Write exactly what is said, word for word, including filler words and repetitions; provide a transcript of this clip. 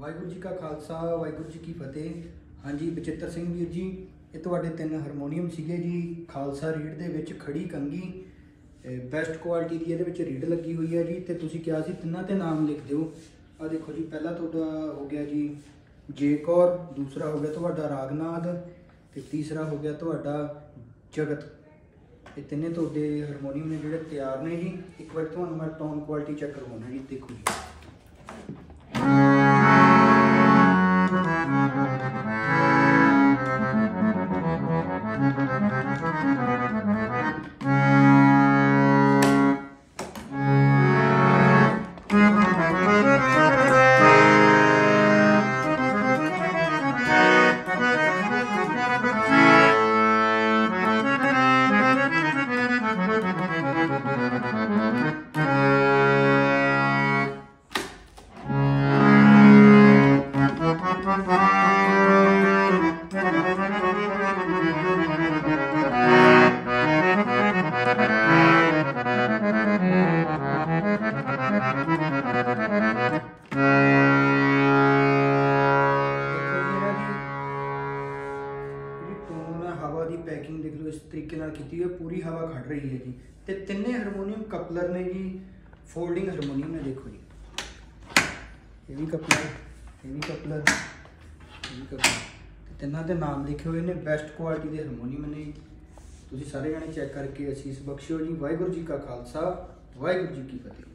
वाहिगुरू जी का खालसा वाहिगुरू जी की फतेह। हाँ जी बचित्र सिंह वीर जी, ये तुहाडे तीन हारमोनीयम सीगे जी। खालसा रीड दे विच खड़ी कंगी बेस्ट क्वालिटी की ये रीड लगी हुई है जी। तो तुसीं कहा सी तिन्हां ते नाम लिख दिओ। आ देखो जी, पहला तुहाडा हो गया जी जे कौर, दूसरा हो गया तुहाडा रागनाथ, तो तीसरा हो गया तुहाडा जगत। ये तिन्ने तुहाडे हारमोनीयम ने जिहड़े तैयार ने जी। एक बार तुहानूं मैं टोन क्वालिटी चेक करवाउणा जी। देखो जी, हवा की पैकिंग देख लो, इस तरीके नाल कीती हुई है, पूरी हवा खड़ रही है जी। तो तिन्ने हारमोनीयम कपलर ने जी, फोल्डिंग हारमोनीयम ने। देखो जी, ये भी कपलर, ये भी कपलर, ये भी कपलर, तिन्हां दे नाम लिखे हुए ने। बेस्ट क्वालिटी के हारमोनीयम ने। तुसीं सारे जने चेक करके असीस बख्शिओ जी। वाहिगुरू जी का खालसा वाहिगुरू जी की फतेह।